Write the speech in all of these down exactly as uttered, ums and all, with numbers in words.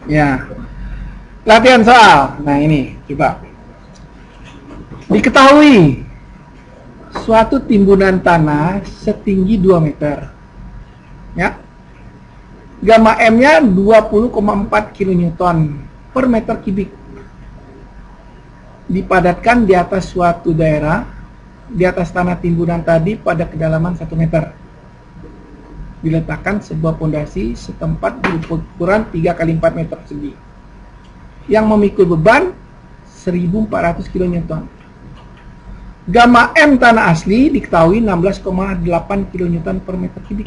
Ya. Latihan soal. Nah ini, coba. Diketahui suatu timbunan tanah setinggi dua meter. Ya. Gamma M-nya dua puluh koma empat kilonewton per meter kubik. Dipadatkan di atas suatu daerah, di atas tanah timbunan tadi pada kedalaman satu meter. Diletakkan sebuah pondasi setempat berukuran tiga kali empat meter persegi yang memikul beban seribu empat ratus kilonewton. Gamma M tanah asli diketahui enam belas koma delapan kilonewton per meter kubik.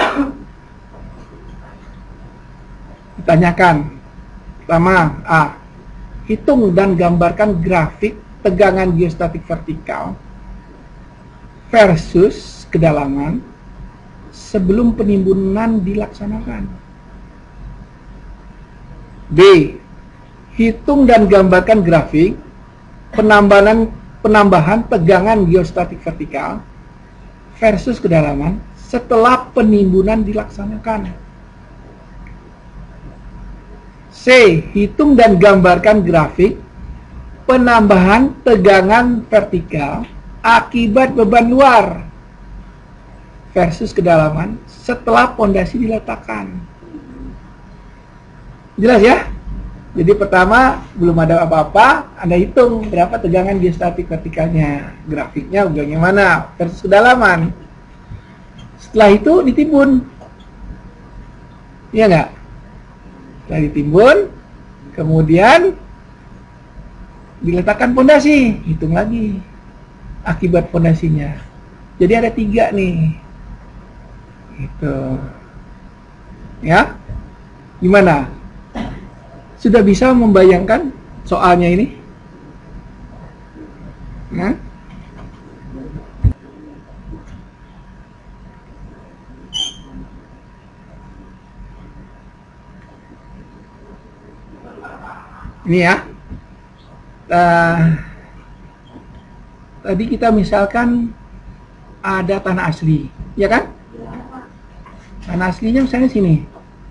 Ditanyakan, pertama, A. Hitung dan gambarkan grafik tegangan geostatik vertikal versus kedalaman sebelum penimbunan dilaksanakan. B. Hitung dan gambarkan grafik penambahan penambahan tegangan geostatik vertikal versus kedalaman setelah penimbunan dilaksanakan. C. Hitung dan gambarkan grafik penambahan tegangan vertikal akibat beban luar versus kedalaman setelah pondasi diletakkan. Jelas ya? Jadi pertama, belum ada apa-apa, Anda hitung berapa tegangan geostatik vertikalnya, grafiknya bagaimana versus kedalaman. Setelah itu ditimbun. Iya nggak? Setelah ditimbun, kemudian diletakkan pondasi, hitung lagi akibat pondasinya. Jadi ada tiga nih. Gitu. Ya? Gimana? Sudah bisa membayangkan soalnya ini? Nah? Ini ya. Uh, tadi kita misalkan ada tanah asli, ya kan? Tanah aslinya misalnya sini.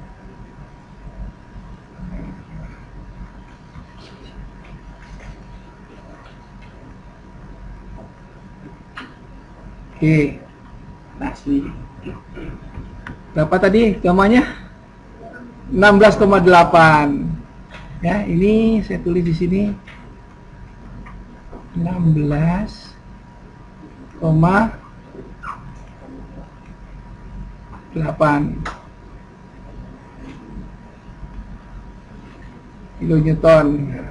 Oke, tanah asli. Berapa tadi gamanya? enam belas koma delapan. Ya, ini saya tulis di sini enam belas koma delapan kilonewton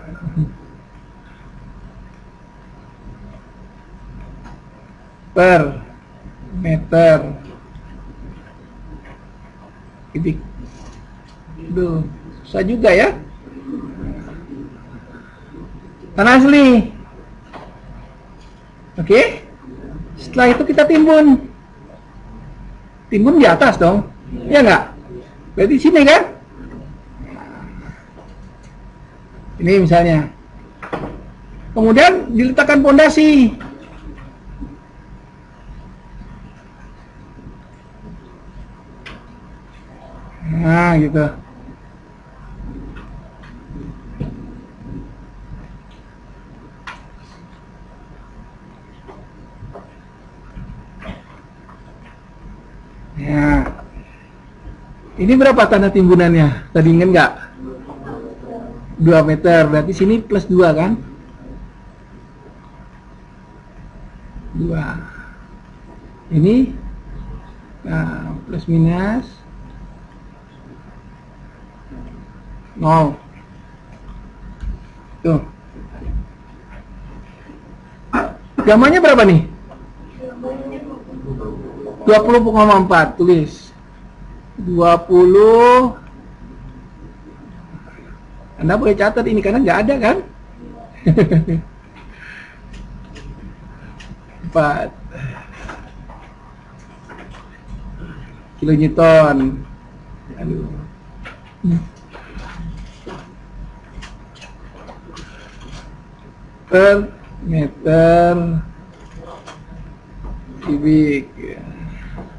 per meter kubik. Duh, susah juga ya. Tanah asli. Oke. Setelah itu kita timbun. Timbun di atas dong. Ya nggak? Berarti sini kan? Ini misalnya. Kemudian diletakkan pondasi. Nah, gitu. Ya. Ini berapa tanah timbunannya? Tadi ingat nggak? dua meter. Berarti sini plus dua kan? dua. Ini nah, plus minus nol. Tuh. Gamanya berapa nih? dua puluh koma empat. Tulis dua puluh. Anda boleh catat ini karena nggak ada kan? empat kilonewton. Aduh. Per meter kubik.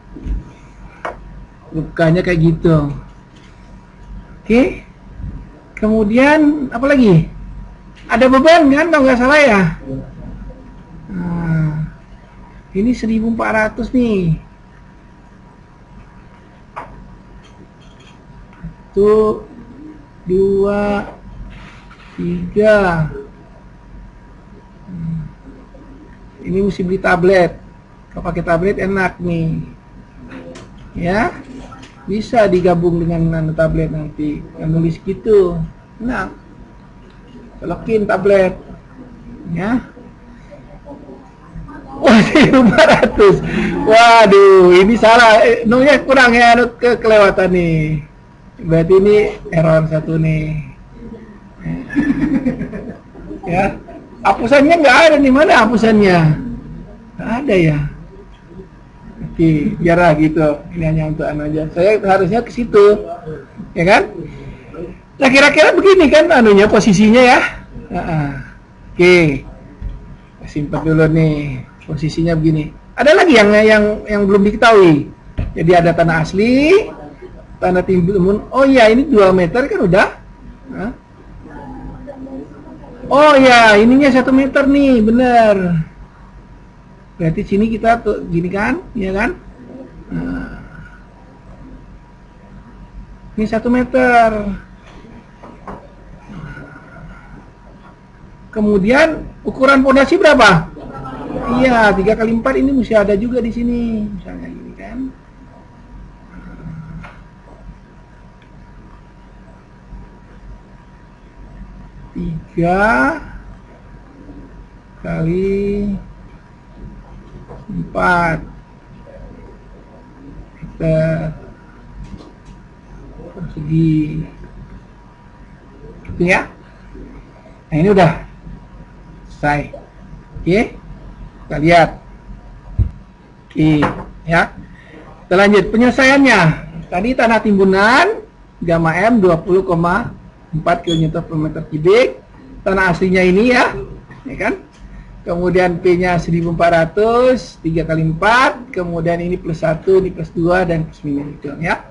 Bukannya kayak gitu. Oke. Kemudian apa lagi? Ada beban kan kalau nggak salah ya. Nah, ini seribu empat ratus nih. Satu, dua, tiga. Hmm. Ini mesti beli tablet. Kalau pakai tablet enak nih. Ya. Bisa digabung dengan nano tablet nanti. Nulis gitu. Nah, colokin tablet. Ya. Wah, seribu empat ratus. Waduh, ini salah. Eh, nomornya kurang ya, ke kelewatan nih. Berarti ini error satu nih. Ya. Hapusannya nggak ada nih, mana hapusannya? Nggak ada ya. Oke, biarlah gitu. Ini hanya untuk anu aja. Saya harusnya ke situ, ya kan? Nah, kira-kira begini kan anunya posisinya ya. Nah, oke, simpan dulu nih posisinya begini. Ada lagi yang yang yang belum diketahui. Jadi ada tanah asli, tanah timbun. Oh iya, ini dua meter kan udah. Nah. Oh ya, ininya satu meter nih, bener. Berarti sini kita tuh gini kan, ya kan? Nah. Ini satu meter. Kemudian ukuran pondasi berapa? Iya, tiga kali empat ini mesti ada juga di sini, misalnya gini kan? Tiga kali empat meter persegi, gitu ya. Nah, ini udah selesai. Oke, kita lihat. Oke, ya. Kita lanjut penyelesaiannya. Tadi tanah timbunan gamma M dua puluh koma empat kilonewton per meter kubik. Tanah aslinya ini ya, ya kan? Kemudian P-nya seribu empat ratus, tiga kali empat, kemudian ini plus satu, ini plus dua, dan plus minus itu ya.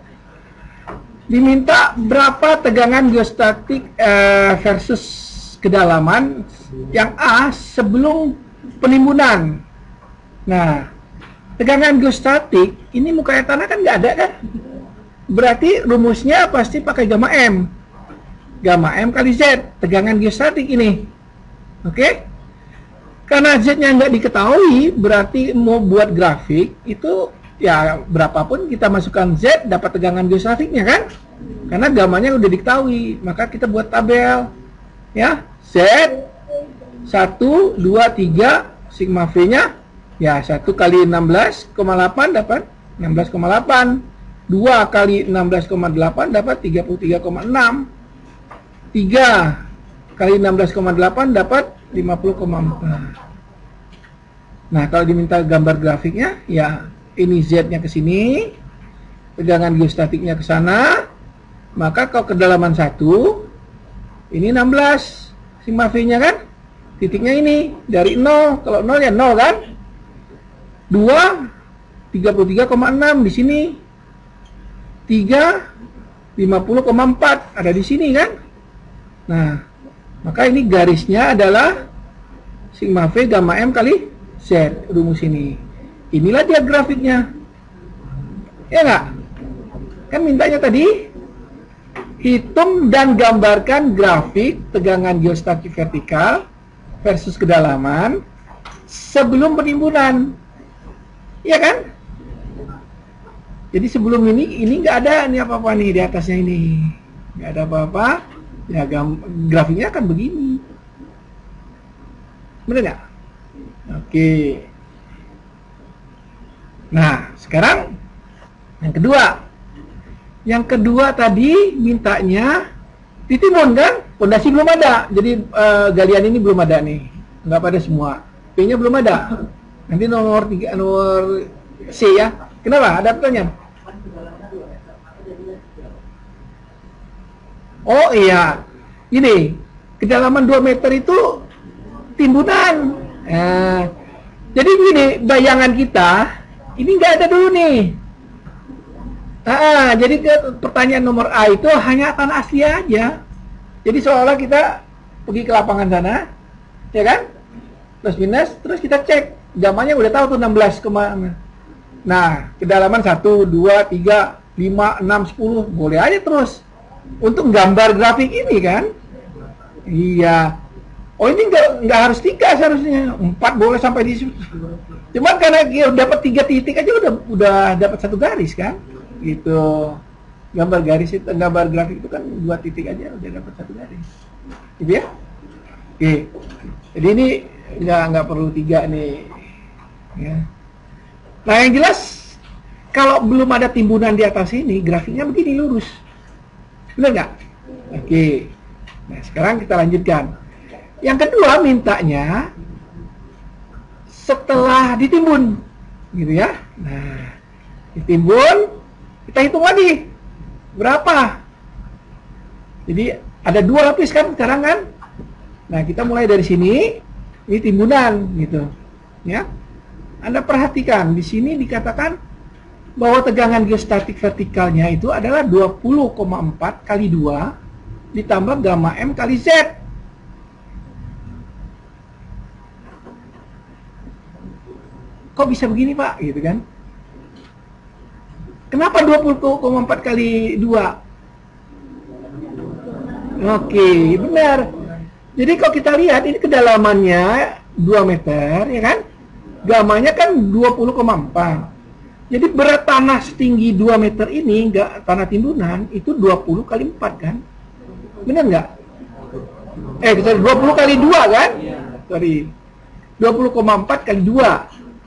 Diminta berapa tegangan geostatik eh, versus kedalaman yang A sebelum penimbunan. Nah, tegangan geostatik, ini muka tanah kan nggak ada kan? Berarti rumusnya pasti pakai gamma M. Gamma M kali Z, tegangan geostatik ini. Oke? Okay? Karena Z-nya nggak diketahui, berarti mau buat grafik itu ya berapapun kita masukkan Z dapat tegangan geostatiknya kan? Karena gamanya udah diketahui, maka kita buat tabel ya. Z satu, dua, tiga, sigma V-nya ya satu kali enam belas koma delapan dapat enam belas koma delapan, dua kali enam belas koma delapan dapat tiga puluh tiga koma enam, tiga kali enam belas koma delapan dapat lima puluh koma empat. Nah, kalau diminta gambar grafiknya, ya ini Z-nya ke sini, tegangan geostatiknya ke sana, maka kalau kedalaman satu, ini enam belas, sigma V-nya kan, titiknya ini, dari nol, kalau nol ya nol kan, dua, tiga puluh tiga koma enam di sini, tiga, lima puluh koma empat, ada di sini kan. Nah, maka ini garisnya adalah sigma V gamma M kali Z, rumus ini. Inilah dia grafiknya. Ya nggak? Kan mintanya tadi, hitung dan gambarkan grafik tegangan geostatik vertikal versus kedalaman sebelum penimbunan. Iya kan? Jadi sebelum ini, ini nggak ada nih apa-apa nih di atasnya ini. Nggak ada apa-apa. Ya, grafiknya akan begini. Benar nggak? Oke. Nah, sekarang yang kedua. Yang kedua tadi mintanya ditimbun kan? Pondasi belum ada. Jadi uh, galian ini belum ada nih. Nggak pada semua. P-nya belum ada. Nanti nomor tiga, nomor C ya. Kenapa? Ada pertanyaan? Oh iya, ini kedalaman dua meter itu timbunan. Nah, jadi begini, bayangan kita ini nggak ada dulu nih. Ah, jadi ke pertanyaan nomor A itu hanya tanah asli aja. Jadi seolah-olah kita pergi ke lapangan sana, ya kan? Plus minus, terus kita cek gamanya udah tahu tuh enam belas kemana. Nah, kedalaman satu, dua, tiga, lima, enam, sepuluh, boleh aja terus. Untuk gambar grafik ini kan? Iya. Oh ini nggak nggak harus tiga seharusnya, empat boleh sampai di situ. Cuman karena dia dapat tiga titik aja udah udah dapat satu garis kan? Gitu. Gambar garis itu, gambar grafik itu kan dua titik aja udah dapat satu garis. Gitu ya? Oke. Jadi ini nggak nggak perlu tiga nih. Ya. Nah yang jelas kalau belum ada timbunan di atas ini grafiknya begini lurus. Benar nggak? Oke. Nah sekarang kita lanjutkan. Yang kedua mintanya setelah ditimbun, gitu ya. Nah, ditimbun, kita hitung lagi berapa. Jadi ada dua lapis kan sekarang kan. Nah kita mulai dari sini, ini timbunan, gitu, ya. Anda perhatikan di sini dikatakan bahwa tegangan geostatik vertikalnya itu adalah dua puluh koma empat kali dua ditambah gamma M kali Z. Kok bisa begini Pak? Gitu kan? Kenapa dua puluh koma empat kali dua? Oke, benar. Jadi kalau kita lihat ini kedalamannya dua meter, ya kan? Gamanya kan dua puluh koma empat. Jadi berat tanah setinggi dua meter ini, enggak tanah timbunan, itu dua puluh kali empat kan? Benar nggak? Eh, kita dua puluh kali dua kan? Sorry. dua puluh koma empat kali dua.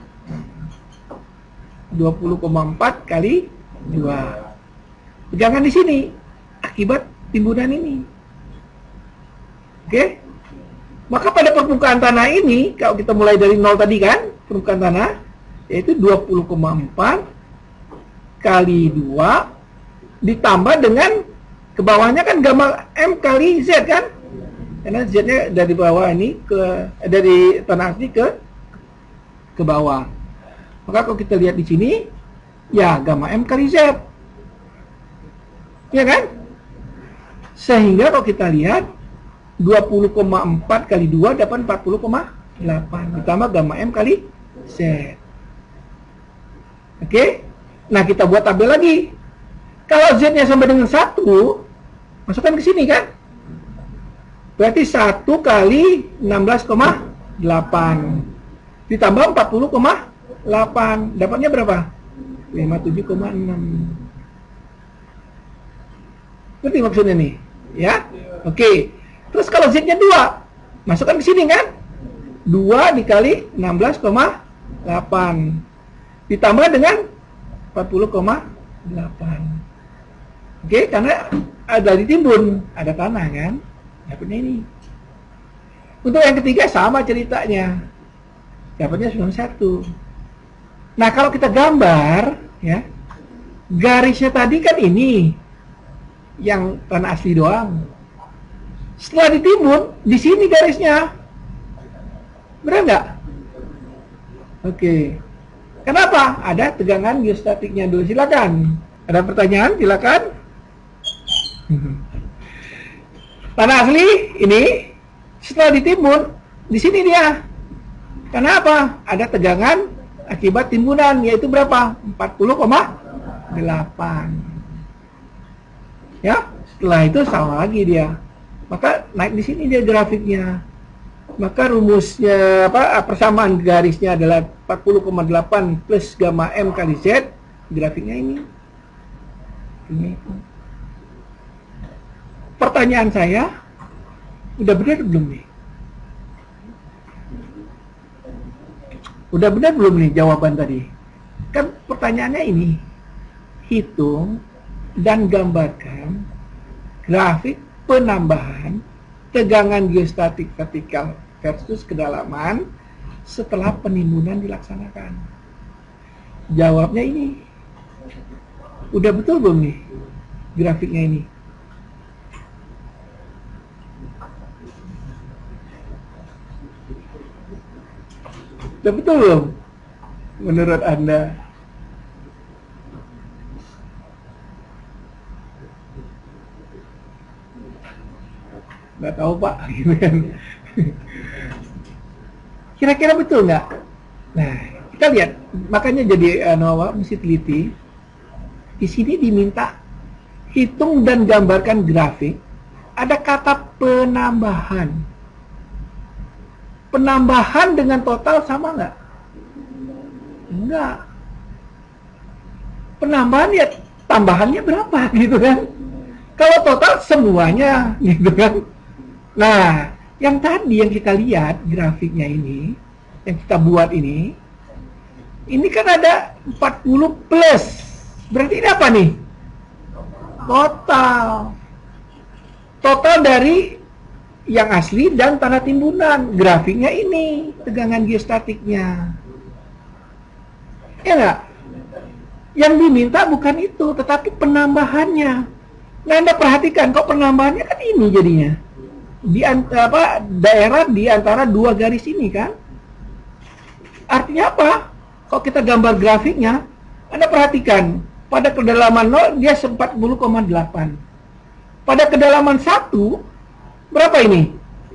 dua puluh koma empat kali dua. Jangan di sini akibat timbunan ini. Oke? Maka pada permukaan tanah ini, kalau kita mulai dari nol tadi kan, permukaan tanah yaitu dua puluh koma empat kali dua ditambah dengan ke bawahnya kan gamma M kali Z kan? Karena Z-nya dari bawah ini ke dari tanah asli ke ke bawah. Maka kalau kita lihat di sini, ya gamma M kali Z. Ya kan? Sehingga kalau kita lihat dua puluh koma empat kali dua dapat empat puluh koma delapan ditambah gamma M kali Z. Oke? Nah, kita buat tabel lagi. Kalau Z-nya sama dengan satu, masukkan ke sini kan? Berarti satu kali enam belas koma delapan ditambah empat puluh koma delapan, dapatnya berapa? lima puluh tujuh koma enam. Ngerti maksudnya nih? Ya? Oke. Terus kalau Z-nya dua, masukkan ke sini kan? dua dikali enam belas koma delapan ditambah dengan empat puluh koma delapan. Oke, karena ada ditimbun, ada tanah kan? Dapatnya ini. Untuk yang ketiga sama ceritanya. Dapatnya sembilan puluh satu. Nah, kalau kita gambar, ya, garisnya tadi kan ini, yang tanah asli doang. Setelah ditimbun, di sini garisnya. Benar nggak? Oke. Kenapa? Ada tegangan geostatiknya dulu. Silakan. Ada pertanyaan? Silakan. Tanah asli ini, setelah ditimbun, di sini dia. Kenapa? Ada tegangan akibat timbunan, yaitu berapa? empat puluh koma delapan. Ya, setelah itu sama lagi dia. Maka naik di sini dia grafiknya. Maka rumusnya apa? Persamaan garisnya adalah empat puluh koma delapan plus gamma M kali Z. Grafiknya ini. Ini. Pertanyaan saya, udah benar belum nih? Udah benar belum nih jawaban tadi? Kan pertanyaannya ini, hitung dan gambarkan grafik penambahan tegangan geostatik vertikal versus kedalaman setelah penimbunan dilaksanakan. Jawabnya ini. Udah betul belum nih grafiknya ini? Udah betul belum menurut Anda? nggak tahu Pak, gitu kan. Kira-kira betul nggak? Nah, kita lihat, makanya jadi anu apa, mesti teliti. Di sini diminta hitung dan gambarkan grafik. Ada kata penambahan. Penambahan dengan total sama nggak? Enggak. Penambahan ya tambahannya berapa gitu kan? Kalau total semuanya gitu kan? Nah, yang tadi yang kita lihat grafiknya ini, yang kita buat ini, ini kan ada empat puluh plus. Berarti ini apa nih? Total. Total dari yang asli dan tanah timbunan. Grafiknya ini, tegangan geostatiknya. Ya nggak? Yang diminta bukan itu, tetapi penambahannya. Nah, Anda perhatikan, kok penambahannya kan ini jadinya. Di apa, daerah di antara dua garis ini kan? Artinya apa? Kalau kita gambar grafiknya, Anda perhatikan, pada kedalaman nol dia empat puluh koma delapan. Pada kedalaman satu, berapa ini?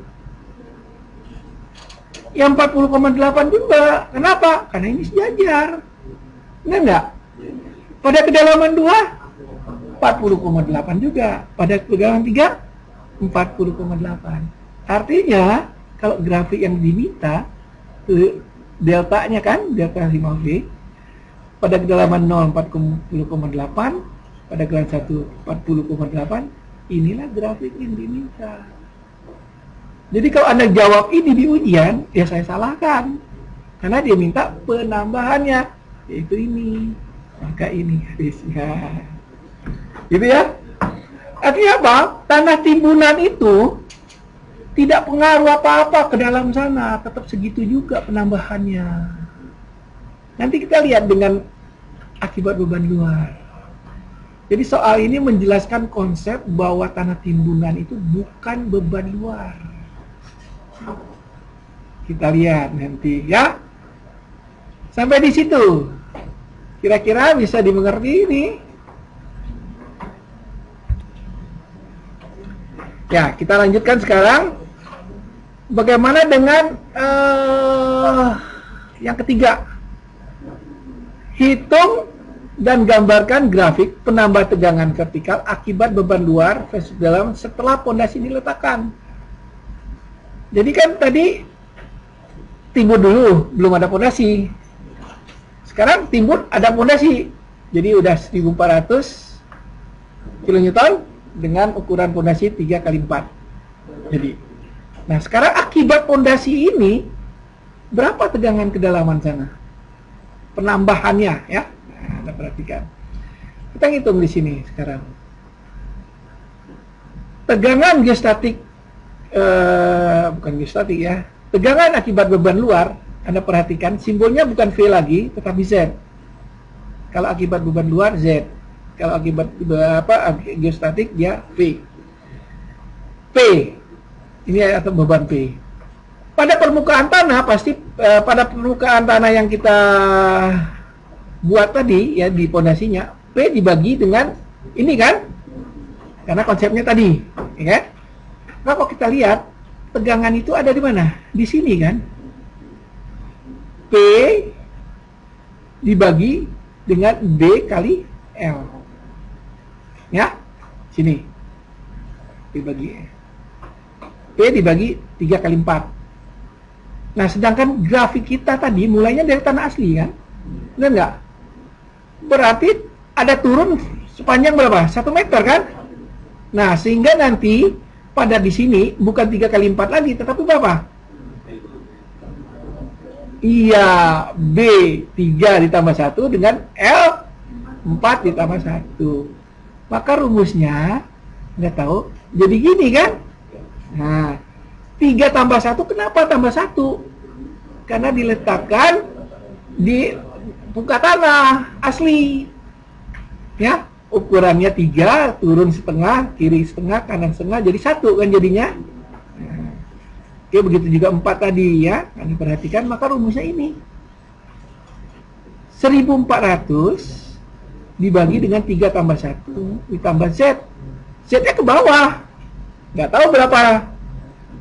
Yang empat puluh koma delapan juga. Kenapa? Karena ini sejajar. Enggak enggak? Pada kedalaman dua, empat puluh koma delapan juga. Pada kedalaman tiga, empat puluh koma delapan. Artinya, kalau grafik yang diminta, deltanya kan, delta lima V, pada kedalaman nol empat puluh koma delapan, pada kedalaman satu empat puluh koma delapan, inilah grafik yang diminta. Jadi kalau Anda jawab ini di ujian, ya saya salahkan. Karena dia minta penambahannya, yaitu ini. Maka ini garisnya. Gitu ya. Artinya apa? Tanah timbunan itu tidak pengaruh apa-apa ke dalam sana. Tetap segitu juga penambahannya. Nanti kita lihat dengan akibat beban luar. Jadi soal ini menjelaskan konsep bahwa tanah timbunan itu bukan beban luar. Kita lihat nanti ya. Sampai di situ. Kira-kira bisa dimengerti ini. Ya, kita lanjutkan sekarang. Bagaimana dengan uh, yang ketiga? Hitung dan gambarkan grafik penambah tegangan vertikal akibat beban luar versus dalam setelah pondasi diletakkan. Jadi kan tadi timbun dulu, belum ada pondasi. Sekarang timbun ada pondasi. Jadi udah seribu empat ratus kilonewton dengan ukuran pondasi tiga kali empat. Jadi, nah sekarang akibat pondasi ini berapa tegangan kedalaman sana? Penambahannya ya. Nah, Anda perhatikan. Kita hitung di sini sekarang. Tegangan geostatik eh, bukan geostatik ya. Tegangan akibat beban luar, Anda perhatikan simbolnya bukan V lagi, tetapi Z. Kalau akibat beban luar Z. Kalau akibat apa geostatik dia V. P. Ini atau beban P. Pada permukaan tanah pasti eh, pada permukaan tanah yang kita buat tadi ya di pondasinya, P dibagi dengan ini kan? Karena konsepnya tadi, ya kan? Nah, kalau kita lihat tegangan itu ada di mana? Di sini kan? P dibagi dengan D kali L. Ya? Sini. Dibagi P dibagi tiga kali empat. Nah, sedangkan grafik kita tadi mulainya dari tanah asli kan? Benar nggak? Berarti ada turun sepanjang berapa? Satu meter kan? Nah, sehingga nanti pada di sini bukan tiga kali empat lagi, tetapi berapa? Iya, B tiga ditambah satu dengan L empat ditambah satu. Maka rumusnya, nggak tahu, jadi gini kan? Nah, tiga tambah satu, kenapa tambah satu? Karena diletakkan di muka tanah asli. Ya, ukurannya tiga, turun setengah, kiri setengah, kanan setengah, jadi satu kan jadinya. Nah, oke, begitu juga empat tadi ya. Nah, diperhatikan, maka rumusnya ini. seribu empat ratus dibagi dengan tiga tambah satu ditambah Z. Z-nya ke bawah. Nggak tahu berapa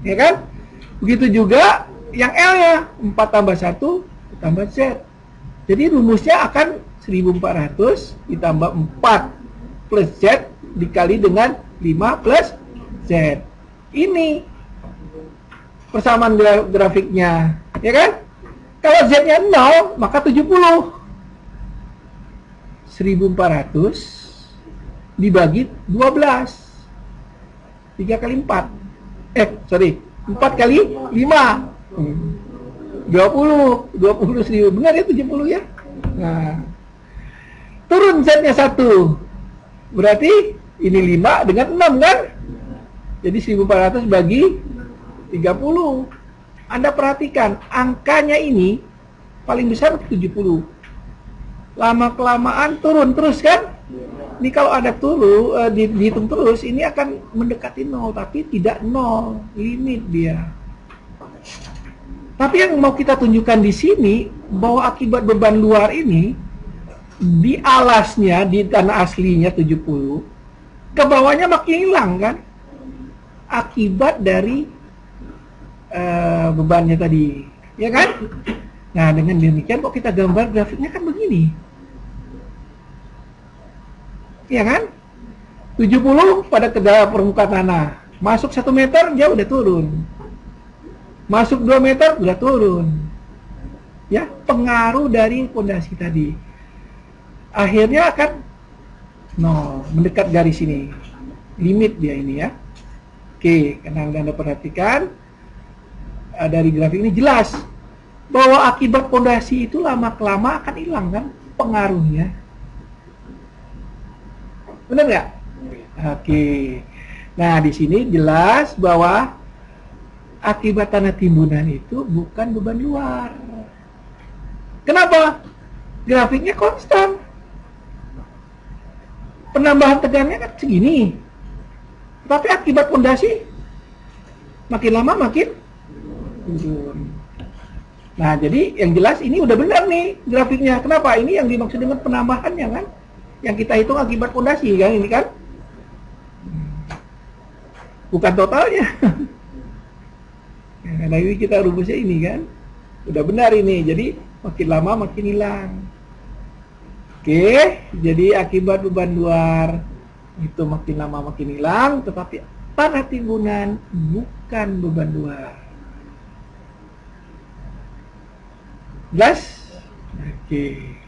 ya kan? Begitu juga yang L-nya, empat tambah satu ditambah Z. Jadi rumusnya akan seribu empat ratus ditambah empat plus Z dikali dengan lima plus Z. Ini persamaan grafiknya, ya kan? Kalau Z-nya nol, maka tujuh puluh. seribu empat ratus dibagi dua belas. tiga kali empat. Eh, sorry. empat kali lima. dua puluh. dua puluh seribu. Benar ya tujuh puluh ya? Nah. Turun Z-nya satu. Berarti ini lima dengan enam kan? Jadi seribu empat ratus bagi tiga puluh. Anda perhatikan, angkanya ini paling besar tujuh puluh. Lama-kelamaan turun terus kan? Ini kalau ada turun, uh, di, dihitung terus, ini akan mendekati nol, tapi tidak nol, limit dia. Tapi yang mau kita tunjukkan di sini, bahwa akibat beban luar ini, di alasnya, di tanah aslinya tujuh puluh, ke bawahnya makin hilang kan? Akibat dari uh, bebannya tadi, ya kan? Nah, dengan demikian kok kita gambar grafiknya kan begini. Ya kan? tujuh puluh pada ke permukaan tanah. Masuk satu meter, dia udah turun. Masuk dua meter, udah turun. Ya, pengaruh dari pondasi tadi. Akhirnya akan nol, mendekat garis ini. Limit dia ini ya. Oke, karena Anda perhatikan, dari grafik ini jelas bahwa akibat pondasi itu lama-kelama akan hilang kan pengaruhnya. Benar nggak? Oke. Nah, di sini jelas bahwa akibat tanah timbunan itu bukan beban luar. Kenapa? Grafiknya konstan. Penambahan tegangannya kan segini. Tapi akibat pondasi makin lama makin turun. Nah, jadi yang jelas ini udah benar nih grafiknya. Kenapa? Ini yang dimaksud dengan penambahannya kan? Yang kita hitung akibat pondasi kan ini kan? Bukan totalnya. Nah, ini kita rumusnya ini kan? Udah benar ini. Jadi makin lama makin hilang. Oke, jadi akibat beban luar itu makin lama makin hilang, tetapi tanah timbunan bukan beban luar. Jelas? Oke.